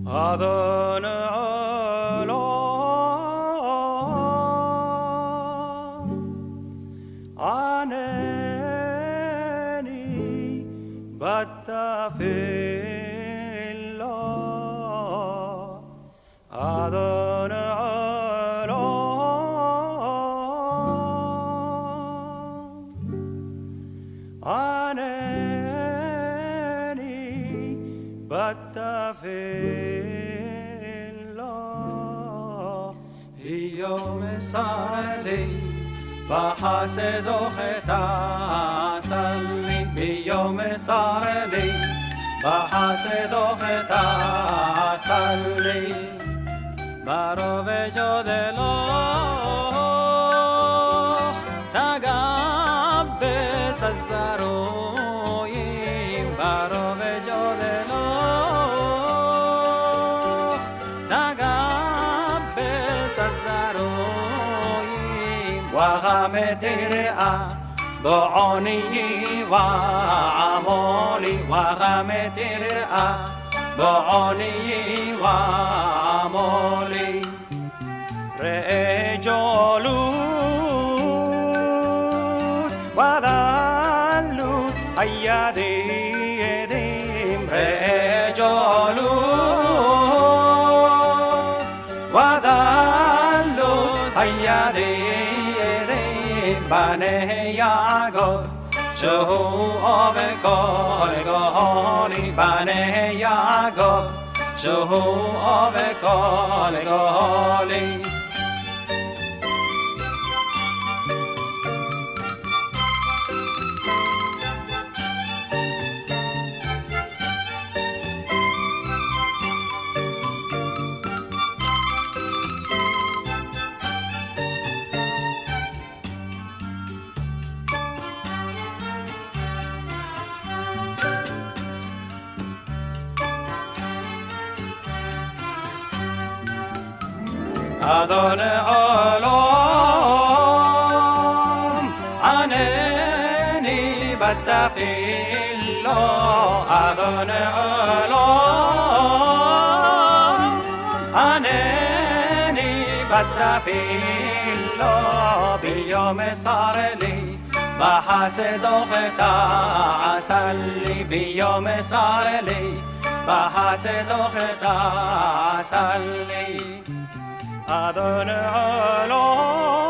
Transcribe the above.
أذن عناني بت في الله أذن عناني بت في الله يوم صار لي بحسد خطاسلي بيوم صار لي بحسد خطاسلي برو وجود الله تقبس الزروي برو وجود الله تقبس الزروي وغم ترعى بعوني وعمولي وغم ترعى بعوني وعمولي رجالوت وذلوت أيديهم رجالوت وذلوت أيديهم بني يعقوب شهو بكل قهولي بني يعقوب شهو بكل قهولي أذن علوم عناني بت في الله أذن علوم عناني بت في الله بيوم صار لي بحسد خطاسلي بيوم صار لي بحسد خطاسلي أذن علوم